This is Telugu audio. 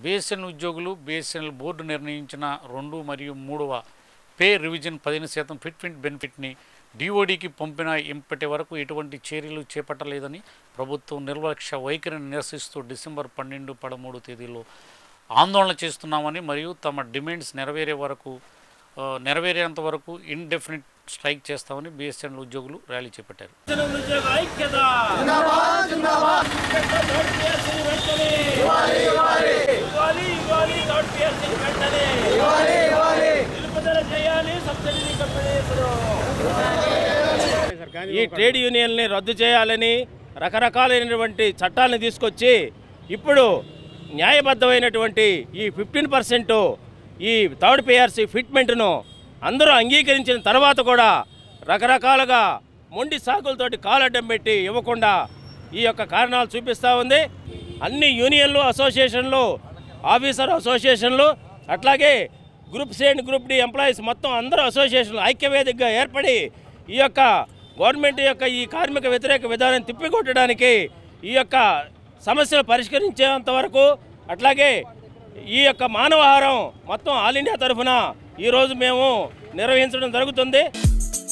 బీఎస్ఎన్ఎల్ ఉద్యోగులు బీఎస్ఎన్ఎల్ బోర్డు నిర్ణయించిన 2 మరియు 3వ పే రివిజన్ 15% ఫిట్మెంట్ బెనిఫిట్ని డిఓడికి పంపిన ఇప్పటి వరకు ఎటువంటి చర్యలు చేపట్టలేదని ప్రభుత్వం నిర్లక్ష్య వైఖరిని నిరసిస్తూ డిసెంబర్ 12, 13 తేదీల్లో ఆందోళన చేస్తున్నామని మరియు తమ డిమాండ్స్ నెరవేరేంత వరకు ఇండెఫినిట్ స్ట్రైక్ చేస్తామని బీఎస్ఎన్ఎల్ ఉద్యోగులు ర్యాలీ చేపట్టారు. ఈ ట్రేడ్ యూనియన్ని రద్దు చేయాలని రకరకాలైనటువంటి చట్టాలను తీసుకొచ్చి ఇప్పుడు న్యాయబద్ధమైనటువంటి ఈ 15% ఈ థర్డ్ పిఆర్సీ ఫిట్మెంట్ను అందరూ అంగీకరించిన తర్వాత కూడా రకరకాలుగా మొండి సాకులతోటి కాలడ్డం పెట్టి ఇవ్వకుండా ఈ యొక్క కారణాలు చూపిస్తూ ఉంది. అన్ని యూనియన్లు, అసోసియేషన్లు, ఆఫీసర్ అసోసియేషన్లు, అట్లాగే group C and group D employees మొత్తం అందరూ అసోసియేషన్లు ఐక్యవేదికగా ఏర్పడి ఈ యొక్క గవర్నమెంట్ యొక్క ఈ కార్మిక వ్యతిరేక విధానం తిప్పికొట్టడానికి ఈ యొక్క సమస్యలు పరిష్కరించేంత వరకు, అట్లాగే ఈ యొక్క మానవహారం మొత్తం ఆల్ ఇండియా తరఫున ఈరోజు మేము నిర్వహించడం జరుగుతుంది.